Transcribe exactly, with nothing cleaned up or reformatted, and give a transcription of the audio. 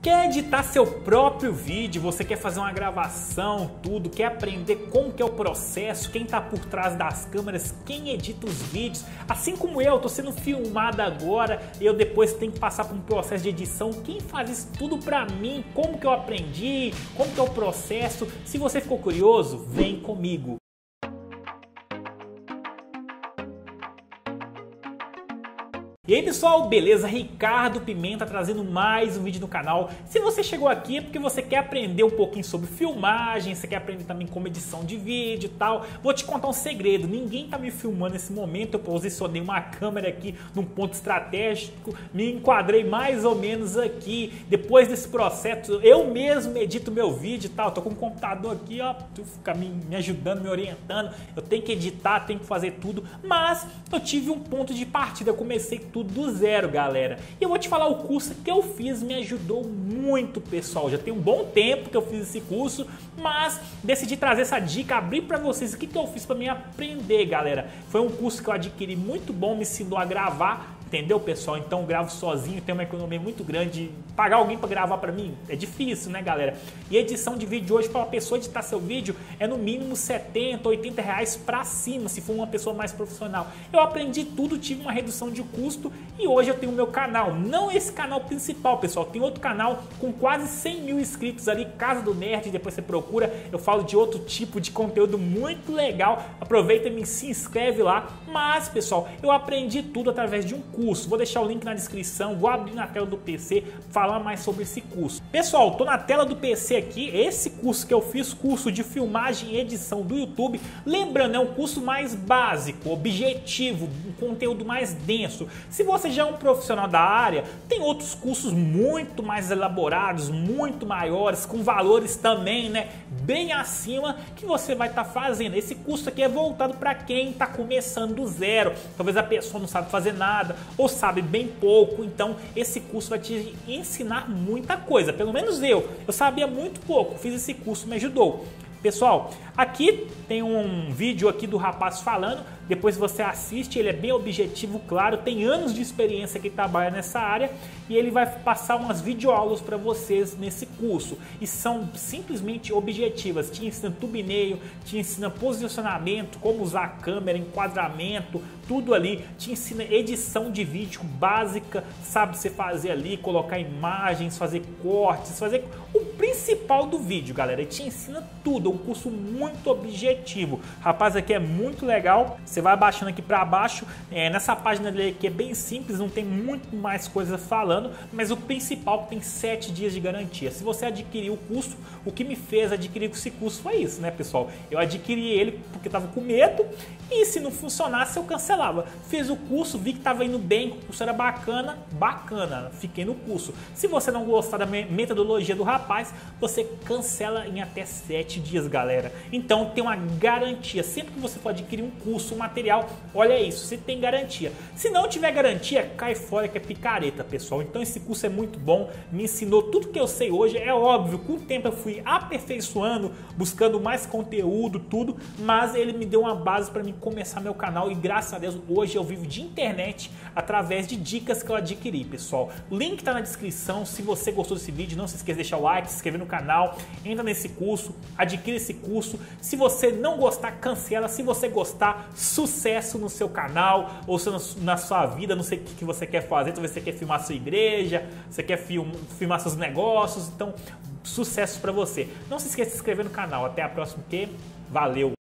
Quer editar seu próprio vídeo, você quer fazer uma gravação, tudo, quer aprender como que é o processo, quem está por trás das câmeras, quem edita os vídeos, assim como eu, estou sendo filmado agora, eu depois tenho que passar por um processo de edição, quem faz isso tudo para mim, como que eu aprendi, como que é o processo, se você ficou curioso, vem comigo. E aí pessoal, beleza? Ricardo Pimenta trazendo mais um vídeo no canal. Se você chegou aqui é porque você quer aprender um pouquinho sobre filmagem, você quer aprender também como edição de vídeo e tal. Vou te contar um segredo, ninguém tá me filmando nesse momento, eu posicionei uma câmera aqui num ponto estratégico, me enquadrei mais ou menos aqui. Depois desse processo, eu mesmo edito meu vídeo e tal, tô com um computador aqui, ó, fica me, me ajudando, me orientando. Eu tenho que editar, tenho que fazer tudo, mas eu tive um ponto de partida, eu comecei tudo do zero, galera. E eu vou te falar, o curso que eu fiz me ajudou muito, pessoal. Já tem um bom tempo que eu fiz esse curso, mas decidi trazer essa dica, abrir para vocês o que, que eu fiz para me aprender, galera. Foi um curso que eu adquiri muito bom, me ensinou a gravar. Entendeu, pessoal? Então eu gravo sozinho, tenho uma economia muito grande. Pagar alguém para gravar para mim é difícil, né, galera? E edição de vídeo hoje, para uma pessoa editar seu vídeo, é no mínimo setenta, oitenta reais para cima, se for uma pessoa mais profissional. Eu aprendi tudo, tive uma redução de custo e hoje eu tenho o meu canal. Não esse canal principal, pessoal. Tem outro canal com quase cem mil inscritos ali, Casa do Nerd. Depois você procura, eu falo de outro tipo de conteúdo muito legal. Aproveita e se inscreve lá. Mas, pessoal, eu aprendi tudo através de um curso. Vou deixar o link na descrição, vou abrir na tela do P C, falar mais sobre esse curso. Pessoal, tô na tela do P C aqui, esse curso que eu fiz, curso de filmagem e edição do YouTube. Lembrando, é um curso mais básico, objetivo, um conteúdo mais denso. Se você já é um profissional da área, tem outros cursos muito mais elaborados, muito maiores, com valores também, né, bem acima, que você vai estar tá fazendo. Esse curso aqui é voltado para quem está começando do zero. Talvez a pessoa não sabe fazer nada, ou sabe bem pouco, então esse curso vai te ensinar muita coisa, pelo menos eu, eu sabia muito pouco, fiz esse curso, me ajudou. Pessoal, aqui tem um vídeo aqui do rapaz falando, depois você assiste, ele é bem objetivo, claro, tem anos de experiência que trabalha nessa área e ele vai passar umas videoaulas para vocês nesse curso e são simplesmente objetivas, te ensina thumbnail, te ensina posicionamento, como usar a câmera, enquadramento, tudo ali, te ensina edição de vídeo básica, sabe você fazer ali, colocar imagens, fazer cortes, fazer o principal do vídeo, galera, ele te ensina tudo, é um curso muito objetivo, rapaz, aqui é muito legal. Você vai abaixando aqui para baixo, é, nessa página dele aqui é bem simples, não tem muito mais coisa falando, mas o principal tem sete dias de garantia. Se você adquirir o curso, o que me fez adquirir esse curso foi isso, né, pessoal? Eu adquiri ele porque estava com medo e se não funcionasse eu cancelava. Fiz o curso, vi que estava indo bem, o curso era bacana, bacana, fiquei no curso. Se você não gostar da metodologia do rapaz, você cancela em até sete dias, galera. Então tem uma garantia, sempre que você for adquirir um curso, uma material, olha isso, você tem garantia. Se não tiver garantia, cai fora que é picareta, pessoal. Então esse curso é muito bom, me ensinou tudo que eu sei hoje. É óbvio, com o tempo eu fui aperfeiçoando, buscando mais conteúdo, tudo, mas ele me deu uma base para mim começar meu canal e graças a Deus hoje eu vivo de internet através de dicas que eu adquiri, pessoal. O link tá na descrição. Se você gostou desse vídeo, não se esqueça de deixar o like, se inscrever no canal, entra nesse curso, adquire esse curso. Se você não gostar, cancela. Se você gostar, sucesso no seu canal ou na sua vida, não sei o que você quer fazer, talvez você quer filmar sua igreja, você quer film, filmar seus negócios, então sucesso para você. Não se esqueça de se inscrever no canal. Até a próxima, que valeu!